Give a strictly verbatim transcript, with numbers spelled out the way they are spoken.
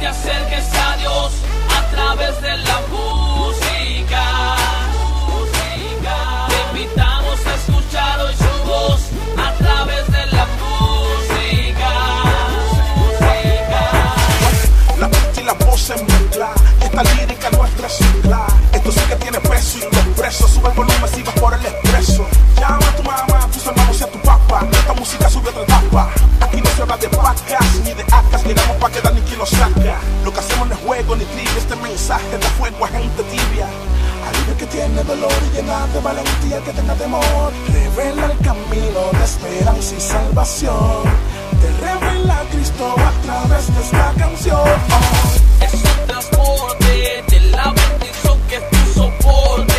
acerques a Dios a través de la música. música. Te invitamos a escuchar hoy su voz a través de la música. música. La mente y la voz se mezcla, esta lírica nuestra es cicla. Esto sí que tiene peso y los presos. Sube el volumen si vas por el expreso. Llama a tu mamá, a tus hermanos y a tu papá. Esta música sube otra etapa. Aquí no se habla de vacas ni de acas. Llegamos pa' quedar ni quien lo saca. Lo que hacemos no es juego ni trivia. Este mensaje da fuego a gente tibia. Alivia que tiene dolor y llena de valentía que tenga temor. Revela el camino de esperanza y salvación. Te revela Cristo a través de esta canción. Es un transporte de la bendición que tú soportas.